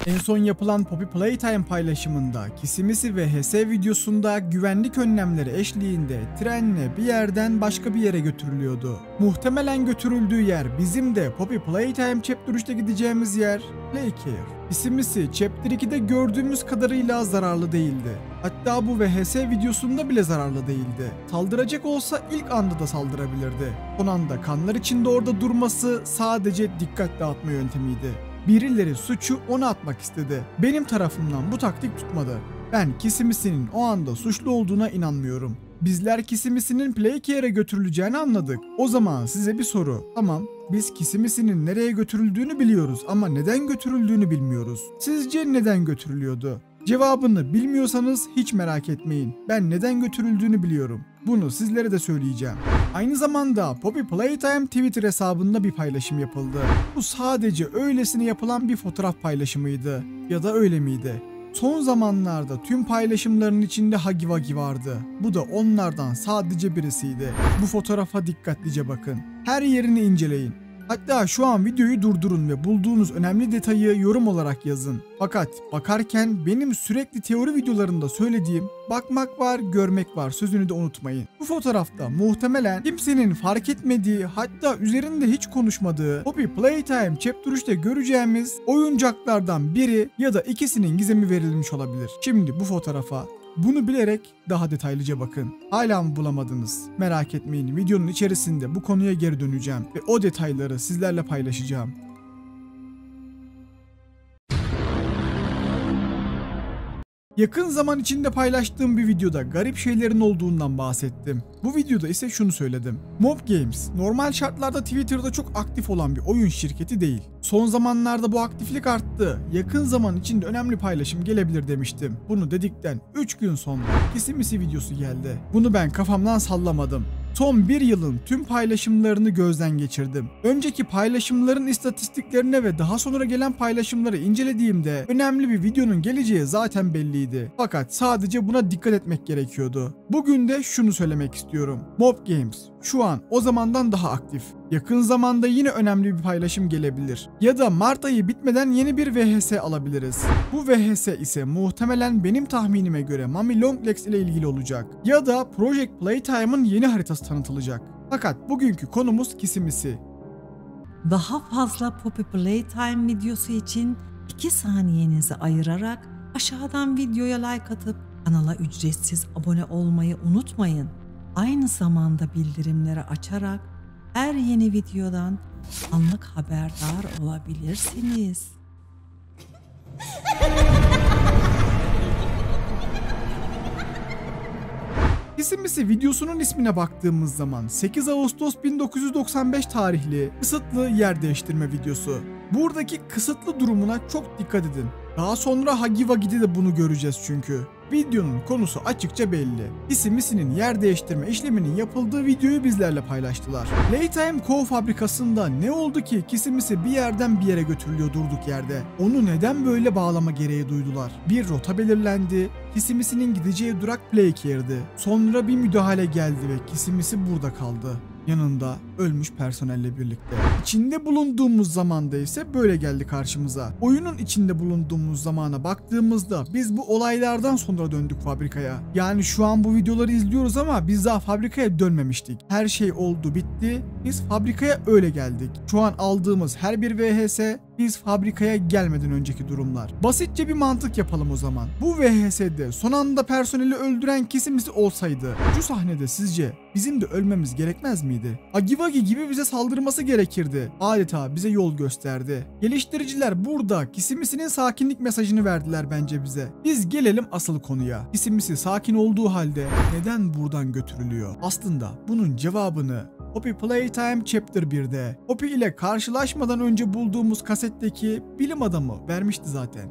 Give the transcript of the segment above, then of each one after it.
En son yapılan Poppy Playtime paylaşımında Kisimisi ve HS videosunda güvenlik önlemleri eşliğinde trenle bir yerden başka bir yere götürülüyordu. Muhtemelen götürüldüğü yer bizim de Poppy Playtime Chapter 3'te gideceğimiz yer Playcare. Kisimisi Chapter 2'de gördüğümüz kadarıyla zararlı değildi. Hatta bu VHS videosunda bile zararlı değildi. Saldıracak olsa ilk anda da saldırabilirdi. Son anda kanlar içinde orada durması sadece dikkat dağıtma yöntemiydi. Birileri suçu ona atmak istedi. Benim tarafımdan bu taktik tutmadı. Ben Kisimisi'nin o anda suçlu olduğuna inanmıyorum. Bizler Kisimisi'nin Playcare'e götürüleceğini anladık. O zaman size bir soru. Tamam, biz Kisimisi'nin nereye götürüldüğünü biliyoruz ama neden götürüldüğünü bilmiyoruz. Sizce neden götürülüyordu? Cevabını bilmiyorsanız hiç merak etmeyin. Ben neden götürüldüğünü biliyorum. Bunu sizlere de söyleyeceğim. Aynı zamanda Poppy Playtime Twitter hesabında bir paylaşım yapıldı. Bu sadece öylesine yapılan bir fotoğraf paylaşımıydı. Ya da öyle miydi? Son zamanlarda tüm paylaşımların içinde Huggy Wuggy vardı. Bu da onlardan sadece birisiydi. Bu fotoğrafa dikkatlice bakın. Her yerini inceleyin. Hatta şu an videoyu durdurun ve bulduğunuz önemli detayı yorum olarak yazın. Fakat bakarken benim sürekli teori videolarında söylediğim bakmak var, görmek var sözünü de unutmayın. Bu fotoğrafta muhtemelen kimsenin fark etmediği, hatta üzerinde hiç konuşmadığı Poppy Playtime Chapter 3'te göreceğimiz oyuncaklardan biri ya da ikisinin gizemi verilmiş olabilir. Şimdi bu fotoğrafa bunu bilerek daha detaylıca bakın. Hala mı bulamadınız? Merak etmeyin, videonun içerisinde bu konuya geri döneceğim ve o detayları sizlerle paylaşacağım. Yakın zaman içinde paylaştığım bir videoda garip şeylerin olduğundan bahsettim. Bu videoda ise şunu söyledim. Mob Games, normal şartlarda Twitter'da çok aktif olan bir oyun şirketi değil. Son zamanlarda bu aktiflik arttı. Yakın zaman içinde önemli paylaşım gelebilir demiştim. Bunu dedikten 3 gün sonra Kisimisi videosu geldi. Bunu ben kafamdan sallamadım. Son bir yılın tüm paylaşımlarını gözden geçirdim. Önceki paylaşımların istatistiklerine ve daha sonra gelen paylaşımları incelediğimde önemli bir videonun geleceği zaten belliydi. Fakat sadece buna dikkat etmek gerekiyordu. Bugün de şunu söylemek istiyorum. Mob Games şu an o zamandan daha aktif. Yakın zamanda yine önemli bir paylaşım gelebilir. Ya da Mart ayı bitmeden yeni bir VHS alabiliriz. Bu VHS ise muhtemelen benim tahminime göre Mami Longlegs ile ilgili olacak. Ya da Project Playtime'ın yeni haritası tanıtılacak. Fakat bugünkü konumuz Kisimisi. Daha fazla Poppy Playtime videosu için 2 saniyenizi ayırarak aşağıdan videoya like atıp kanala ücretsiz abone olmayı unutmayın. Aynı zamanda bildirimleri açarak her yeni videodan anlık haberdar olabilirsiniz. Kisimisi videosunun ismine baktığımız zaman 8 Ağustos 1995 tarihli kısıtlı yer değiştirme videosu. Buradaki kısıtlı durumuna çok dikkat edin. Daha sonra Huggy Wuggy'de de bunu göreceğiz çünkü. Videonun konusu açıkça belli. Kisimisi'nin yer değiştirme işleminin yapıldığı videoyu bizlerle paylaştılar. Playtime Co. fabrikasında ne oldu ki Kisimisi bir yerden bir yere götürülüyor durduk yerde? Onu neden böyle bağlama gereği duydular? Bir rota belirlendi. Kisimisi'nin gideceği durak Playcare'di. Sonra bir müdahale geldi ve Kisimisi burada kaldı. Yanında ölmüş personelle birlikte. İçinde bulunduğumuz zamanda ise böyle geldi karşımıza. Oyunun içinde bulunduğumuz zamana baktığımızda biz bu olaylardan sonra döndük fabrikaya. Yani şu an bu videoları izliyoruz ama biz daha fabrikaya dönmemiştik. Her şey oldu bitti. Biz fabrikaya öyle geldik. Şu an aldığımız her bir VHS biz fabrikaya gelmeden önceki durumlar. Basitçe bir mantık yapalım o zaman. Bu VHS'de son anda personeli öldüren Kisimisi olsaydı şu sahnede sizce bizim de ölmemiz gerekmez miydi? Huggy Wuggy gibi bize saldırması gerekirdi. Adeta bize yol gösterdi. Geliştiriciler burada Kisimisi'nin sakinlik mesajını verdiler bence bize. Biz gelelim asıl konuya. Kisimisi sakin olduğu halde neden buradan götürülüyor? Aslında bunun cevabını Poppy Playtime Chapter 1'de Poppy ile karşılaşmadan önce bulduğumuz kasetteki bilim adamı vermişti zaten.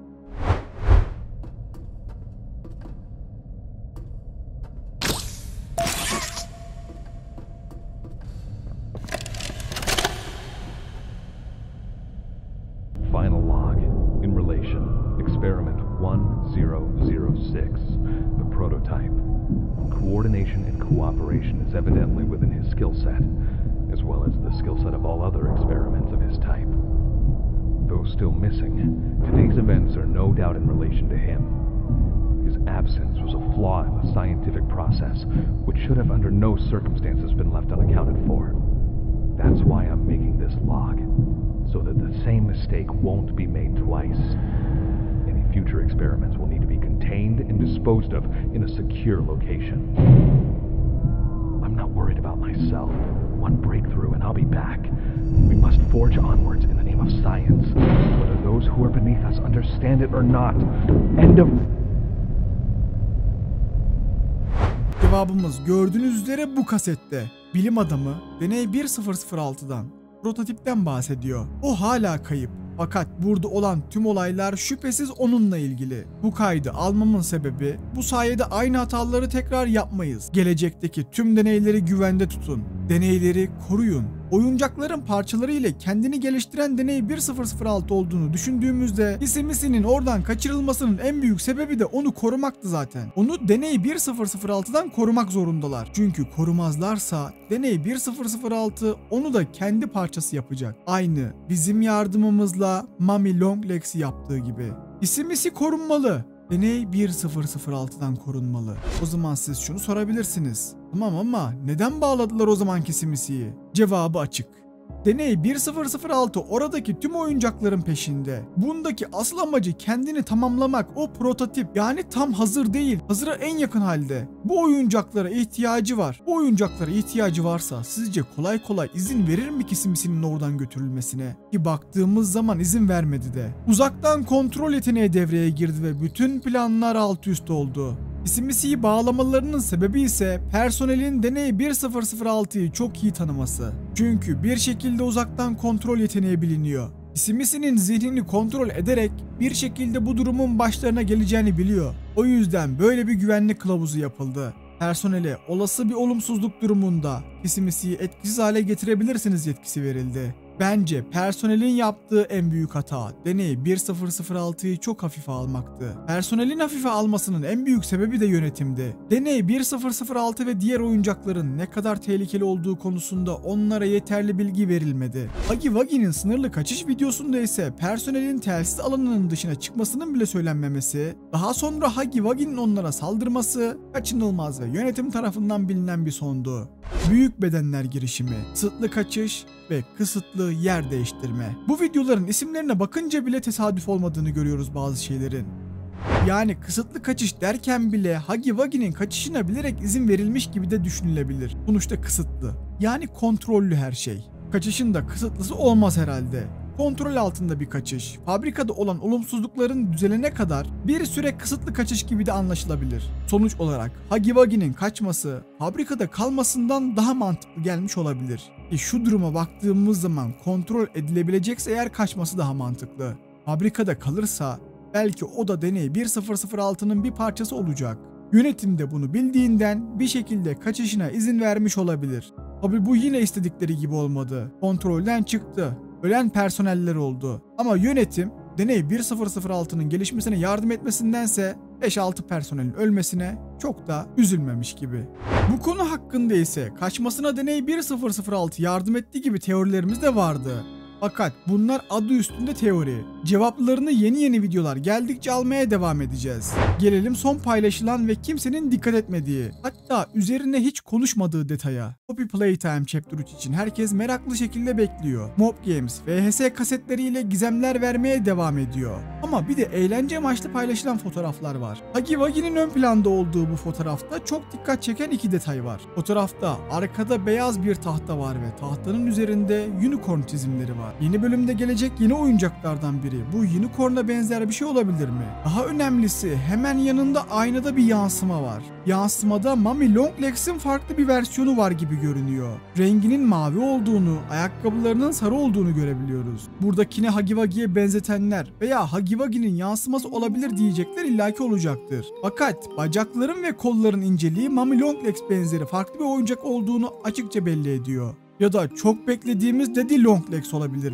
Final log in relation. Experiment 1006. The prototype. Coordination and cooperation is evidently within his skill set, as well as the skill set of all other experiments of his type. Though still missing, today's events are no doubt in relation to him. His absence was a flaw in the scientific process, which should have under no circumstances been left unaccounted for. That's why I'm making this log, so that the same mistake won't be made twice. Any future experiments will need to be contained and disposed of in a secure location. I'm not worried about myself. One breakthrough and I'll be back. We must forge onwards in the name of science, whether those who are beneath us understand it or not. End of... Cevabımız gördüğünüz üzere bu kasette. Bilim adamı deney 1006'dan, prototipten bahsediyor. O hala kayıp. Fakat burada olan tüm olaylar şüphesiz onunla ilgili. Bu kaydı almamın sebebi, bu sayede aynı hataları tekrar yapmayız. Gelecekteki tüm deneyleri güvende tutun. Deneyleri koruyun. Oyuncakların parçaları ile kendini geliştiren deney 1006 olduğunu düşündüğümüzde Kissimisi'nin oradan kaçırılmasının en büyük sebebi de onu korumaktı zaten. Onu deney 1006'dan korumak zorundalar. Çünkü korumazlarsa deney 1006 onu da kendi parçası yapacak. Aynı bizim yardımımızla Mummy Longlegs'i yaptığı gibi. Kissimisi korunmalı. Deney 1006'dan korunmalı. O zaman siz şunu sorabilirsiniz. Tamam ama neden bağladılar o zaman Kissimisi'yi? Cevabı açık. Deney 1006 oradaki tüm oyuncakların peşinde. Bundaki asıl amacı kendini tamamlamak, o prototip. Yani tam hazır değil, hazıra en yakın halde. Bu oyuncaklara ihtiyacı var. Bu oyuncaklara ihtiyacı varsa sizce kolay kolay izin verir mi Kissimisi'nin oradan götürülmesine? Ki baktığımız zaman izin vermedi de. Uzaktan kontrol yeteneği devreye girdi ve bütün planlar alt üst oldu. Kissimisi'yi bağlamalarının sebebi ise personelin deney 1006'yı çok iyi tanıması. Çünkü bir şekilde uzaktan kontrol yeteneği biliniyor. Kissimisi'nin zihnini kontrol ederek bir şekilde bu durumun başlarına geleceğini biliyor. O yüzden böyle bir güvenlik kılavuzu yapıldı. Personele olası bir olumsuzluk durumunda Kissimisi'yi etkisiz hale getirebilirsiniz yetkisi verildi. Bence personelin yaptığı en büyük hata deney 1006'yı çok hafife almaktı. Personelin hafife almasının en büyük sebebi de yönetimdi. Deney 1006 ve diğer oyuncakların ne kadar tehlikeli olduğu konusunda onlara yeterli bilgi verilmedi. Huggy Wuggy'nin sınırlı kaçış videosunda ise personelin telsiz alanının dışına çıkmasının bile söylenmemesi, daha sonra Huggy Wuggy'nin onlara saldırması kaçınılmaz ve yönetim tarafından bilinen bir sondu. Büyük bedenler girişimi, kısıtlı kaçış ve kısıtlı yer değiştirme. Bu videoların isimlerine bakınca bile tesadüf olmadığını görüyoruz bazı şeylerin. Yani kısıtlı kaçış derken bile Huggy Wuggy'nin kaçışına bilerek izin verilmiş gibi de düşünülebilir. Sonuçta kısıtlı. Yani kontrollü her şey. Kaçışın da kısıtlısı olmaz herhalde. Kontrol altında bir kaçış, fabrikada olan olumsuzlukların düzelene kadar bir süre kısıtlı kaçış gibi de anlaşılabilir. Sonuç olarak Huggy Wuggy'nin kaçması fabrikada kalmasından daha mantıklı gelmiş olabilir. Şu duruma baktığımız zaman kontrol edilebilecekse eğer kaçması daha mantıklı. Fabrikada kalırsa belki o da deney 1006'nın bir parçası olacak. Yönetim de bunu bildiğinden bir şekilde kaçışına izin vermiş olabilir. Tabi bu yine istedikleri gibi olmadı. Kontrolden çıktı. Ölen personeller oldu. Ama yönetim deney 1006'nın gelişmesine yardım etmesindense 5-6 personelin ölmesine çok da üzülmemiş gibi. Bu konu hakkında ise kaçmasına deney 1006 yardım ettiği gibi teorilerimiz de vardı. Fakat bunlar adı üstünde teori. Cevaplarını yeni videolar geldikçe almaya devam edeceğiz. Gelelim son paylaşılan ve kimsenin dikkat etmediği, hatta üzerine hiç konuşmadığı detaya. Poppy Playtime Chapter 3 için herkes meraklı şekilde bekliyor. Mob Games, VHS kasetleriyle gizemler vermeye devam ediyor. Ama bir de eğlence amaçlı paylaşılan fotoğraflar var. Huggy Wuggy'nin ön planda olduğu bu fotoğrafta çok dikkat çeken iki detay var. Fotoğrafta arkada beyaz bir tahta var ve tahtanın üzerinde unicorn çizimleri var. Yeni bölümde gelecek yeni oyuncaklardan biri. Bu unicorn'a benzer bir şey olabilir mi? Daha önemlisi hemen yanında aynada bir yansıma var. Yansımada Mummy Longlegs'in farklı bir versiyonu var gibi görünüyor. Renginin mavi olduğunu, ayakkabılarının sarı olduğunu görebiliyoruz. Buradakine Huggy Wuggy'ye benzetenler veya Huggy Wuggy'nin yansıması olabilir diyecekler illaki olacaktır. Fakat bacakların ve kolların inceliği Mummy Longlegs benzeri farklı bir oyuncak olduğunu açıkça belli ediyor. Ya da çok beklediğimiz Daddy Longlegs olabilir mi?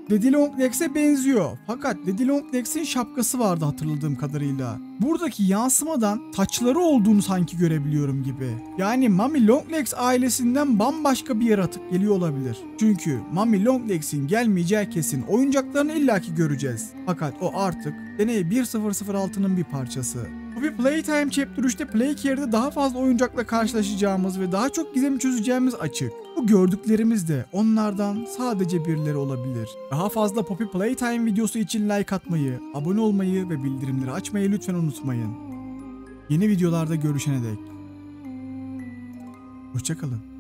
Daddy Longlex'e benziyor. Fakat Daddy Longlex'in şapkası vardı hatırladığım kadarıyla. Buradaki yansımadan taçları olduğunu sanki görebiliyorum gibi. Yani Mami Longlegs ailesinden bambaşka bir yaratık geliyor olabilir. Çünkü Mami Longlex'in gelmeyeceği kesin. Oyuncaklarını illaki göreceğiz. Fakat o artık deney 1006'nın bir parçası. Poppy Playtime Chapter 3'te Playcare'de daha fazla oyuncakla karşılaşacağımız ve daha çok gizemi çözeceğimiz açık. Bu gördüklerimiz de onlardan sadece birileri olabilir. Daha fazla Poppy Playtime videosu için like atmayı, abone olmayı ve bildirimleri açmayı lütfen unutmayın. Yeni videolarda görüşene dek. Hoşça kalın.